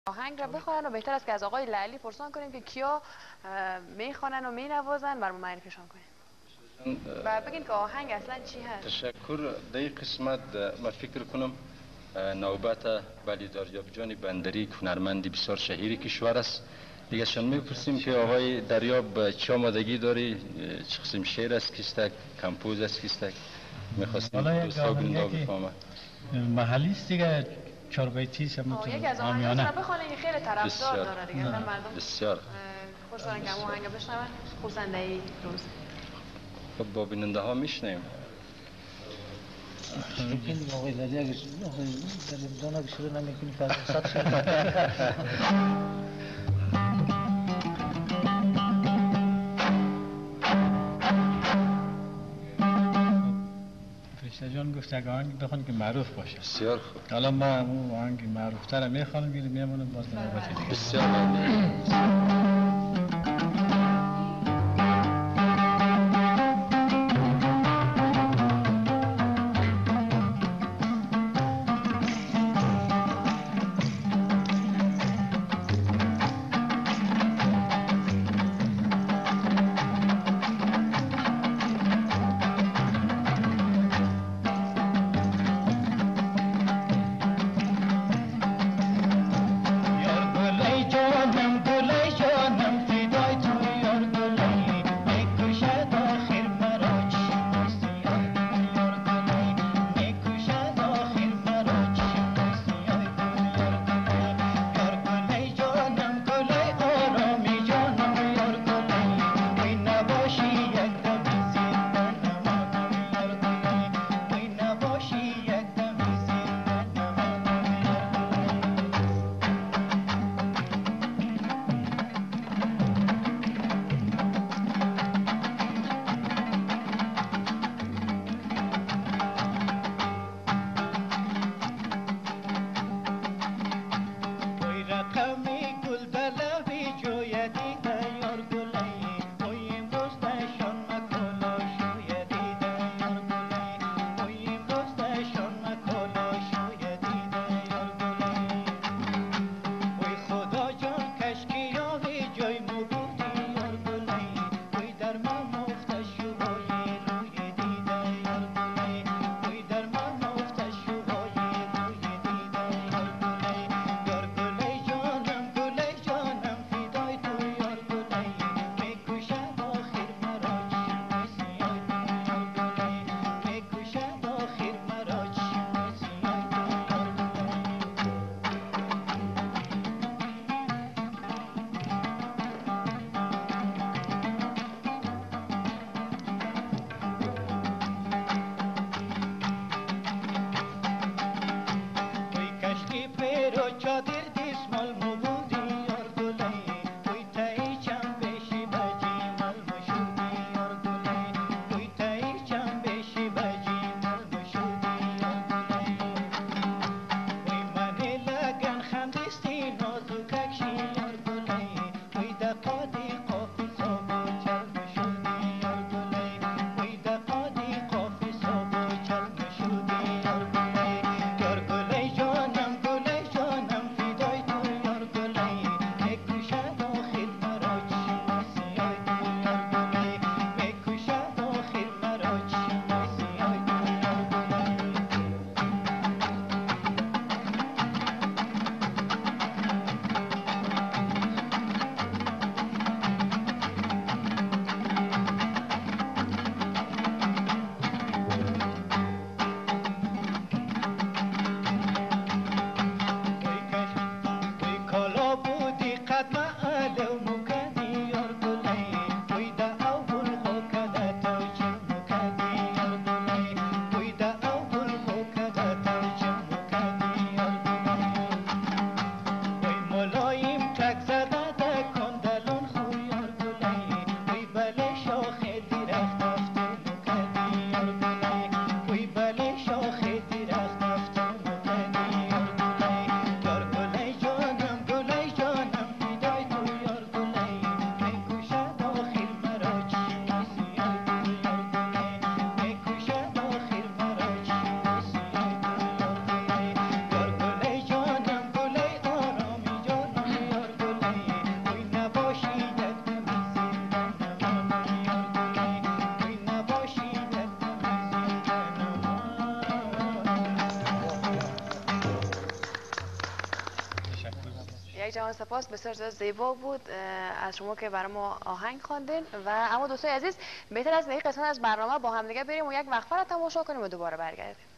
آهنگ را بخوانن و بهتر است که از آقای لعلی پرسان کنیم که کیا میخوانن و مینوازن برام معرفیشان کنیم و بگین که آهنگ اصلا چی هست. تشکر. در این قسمت ما فکر کنم نوبت بلی دریاب جان بندری هنرمندی بسیار شهیری کشور است. دیگه شان میپرسیم که آقای دریاب چه آمادگی داری؟ چه قسم شعر است کیستک؟ کمپوز است کیستک؟ میخواستیم دوستا گنده بفهمه. محلی است دیگه، چاربیتی یکی از آهنگاش رو بخونین، خیلی طرفدار داره دیگه. مردم بسیار خوش دارن که آهنگ بشنون. خوزنده ای روز. خب با بیننده ها میشنیم. شروع آقای لعلی اگه دریاب اگه شروع نمیکنی که از وسط شروع فرشته جان گفت یک آهنگ بخون که معروف باشه. بسیار خوب. حالا ما اون آهنگ معروف تر میخوانم میمونم باز نوبت دیگه. بسیار ممنون. یک جوان سپاس، بسیار زیبا بود از شما که برای ما آهنگ خواندین. و اما دوستای عزیز بهتر از این قسمت از برنامه با هم دیگه بریم و یک وقفه را تماشا کنیم و دوباره برگردیم.